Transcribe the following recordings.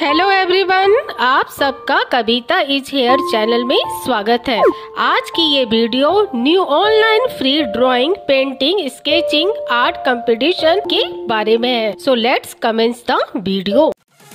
Hello everyone, आप सबका कविता is here channel में स्वागत है। आज की ये video new online free drawing, painting, sketching, art competition के बारे में है। So let's commence the video.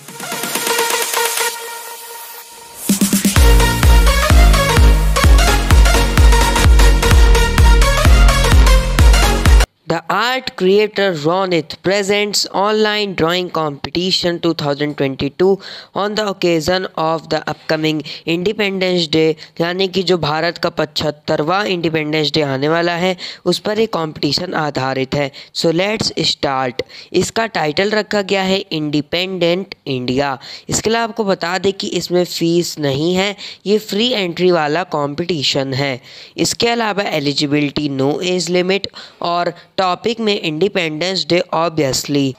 The art creator Ronit presents online drawing competition 2022 on the occasion of the upcoming Independence Day, यानी कि जो भारत का 75वां इंडिपेंडेंस डे आने वाला है उस पर एक कंपटीशन आधारित है। So let's start. इसका टाइटल रखा गया है इंडिपेंडेंट इंडिया। इसके लिए आपको बता दें कि इसमें फ़ीस नहीं है, ये फ्री एंट्री वाला कंपटीशन है। इसके अलावा एलिजिबिलिटी नो एज लिमिट और टॉपिक में इंडिपेंडेंस डे ऑब्वियसली।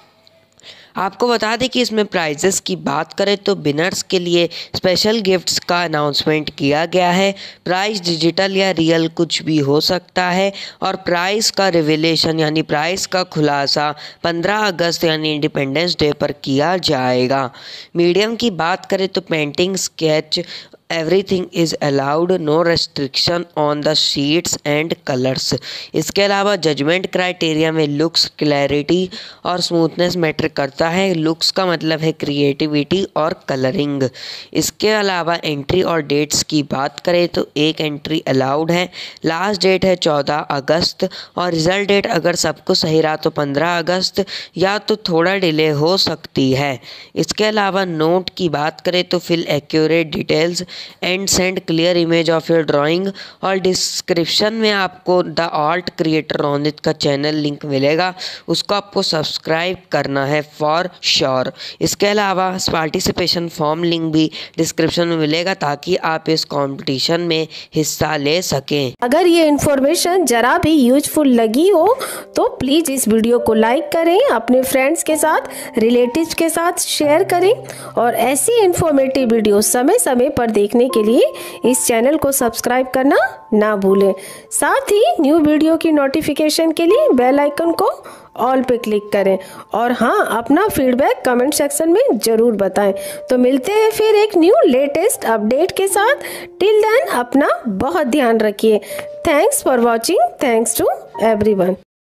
आपको बता दें कि इसमें प्राइजेस की बात करें तो विनर्स के लिए स्पेशल गिफ्ट्स का अनाउंसमेंट किया गया है। प्राइस डिजिटल या रियल कुछ भी हो सकता है और प्राइस का रिवीलेशन यानी प्राइस का खुलासा 15 अगस्त यानी इंडिपेंडेंस डे पर किया जाएगा। मीडियम की बात करें तो painting, sketch, everything is allowed, no restriction on the sheets and colours. इसके अलावा जजमेंट क्राइटेरिया में लुक्स, क्लैरिटी और स्मूथनेस मैटर करता है। लुक्स का मतलब है क्रिएटिविटी और कलरिंग। इसके अलावा एंट्री और डेट्स की बात करें तो एक एंट्री अलाउड है। लास्ट डेट है 14 अगस्त और रिज़ल्ट डेट अगर सब कुछ सही रहा तो 15 अगस्त या तो थोड़ा डिले हो सकती है। इसके अलावा नोट की बात करें तो fill accurate details and send clear image of your drawing. और डिस्क्रिप्शन में आपको द आर्ट क्रिएटर रोनित का चैनल लिंक मिलेगा, उसको आपको सब्सक्राइब करना है फॉर श्योर। इसके अलावा पार्टिसिपेशन फॉर्म लिंक भी डिस्क्रिप्शन में मिलेगा ताकि आप इस कंपटीशन में हिस्सा ले सकें। अगर ये इन्फॉर्मेशन जरा भी यूजफुल लगी हो तो प्लीज इस वीडियो को लाइक करें, अपने फ्रेंड्स के साथ, रिलेटिव्स के साथ शेयर करें और ऐसी इंफॉर्मेटिव वीडियो समय समय पर देखने के लिए इस चैनल को सब्सक्राइब करना ना भूलें। साथ ही न्यू वीडियो की नोटिफिकेशन के लिए बेल आइकन को ऑल पे क्लिक करें और हाँ, अपना फीडबैक कमेंट सेक्शन में जरूर बताएं। तो मिलते हैं फिर एक न्यू लेटेस्ट अपडेट के साथ। टिल देन अपना बहुत ध्यान रखिए। Thanks for watching. Thanks to everyone.